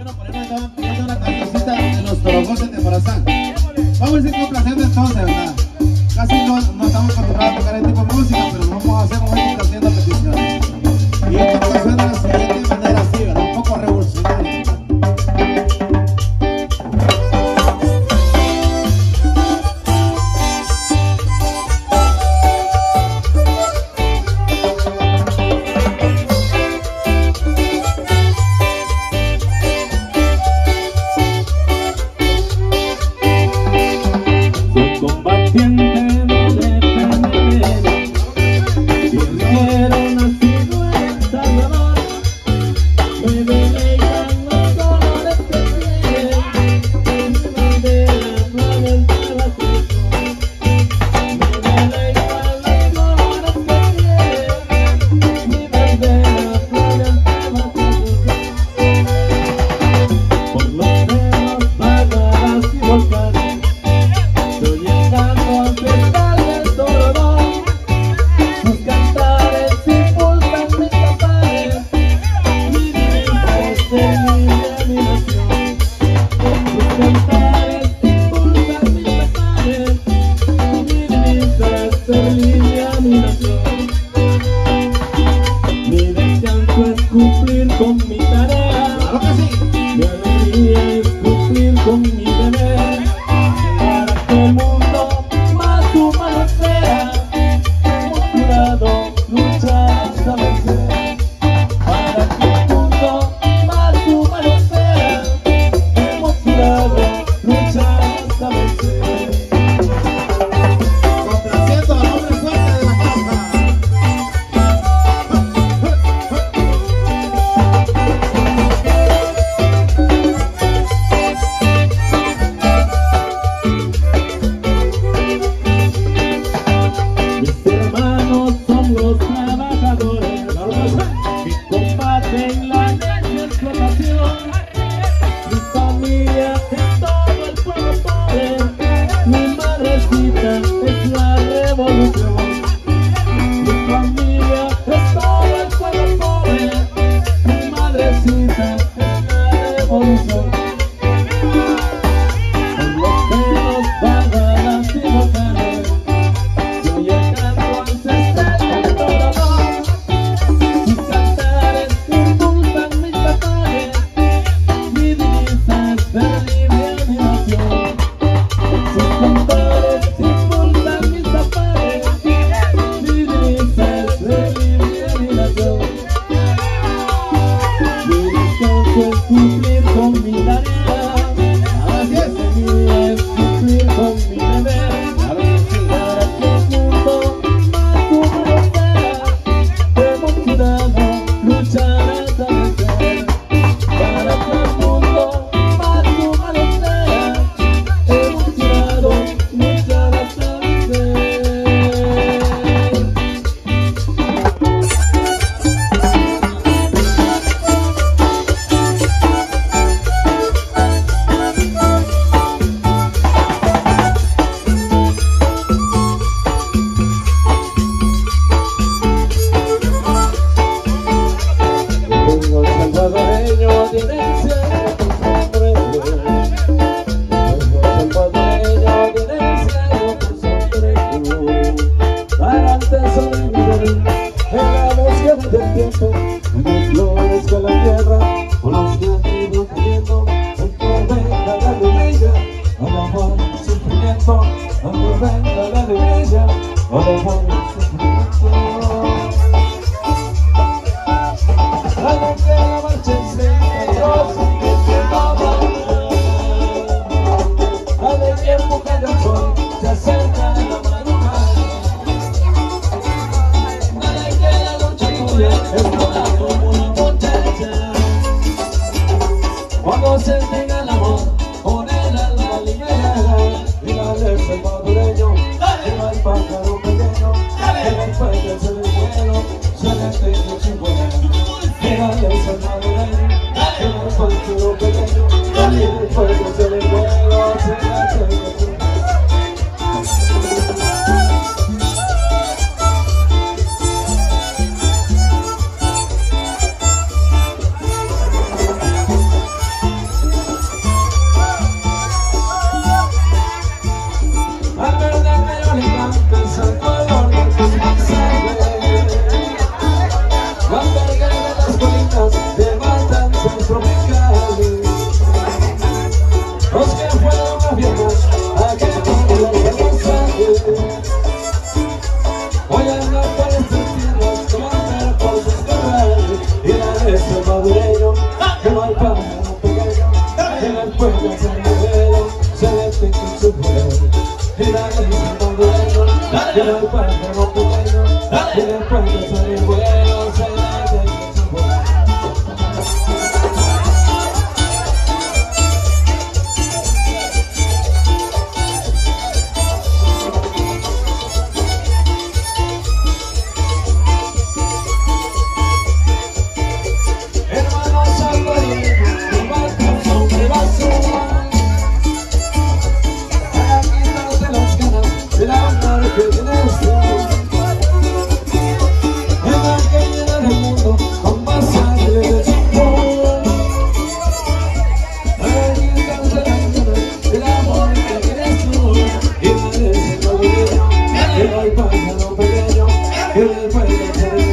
Bueno, por ahí me estaban pidiendo una cancioncita de los Torogotes de Morazán. Vamos a ir complaciendo entonces, ¿verdad? Casi no estamos acostumbrados a tocar este tipo de música, pero lo vamos a hacer con esto haciendo peticiones. Y esto suena de la siguiente manera, así, ¿verdad? Un poco revolucionario. tropicales. Los que fueron más viejos, aquellos los pasajes. Hoy andan por estas tierras, como andar por sus corrales. Y la de ese madureño, que no hay pájaro pequeño, que en el pueblo se revela, se vete con su vuelo. Y la de ese madureño, que no hay pájaro pequeño, que en el pueblo se revela, se vete con su vuelo.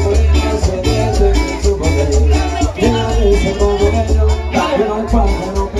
No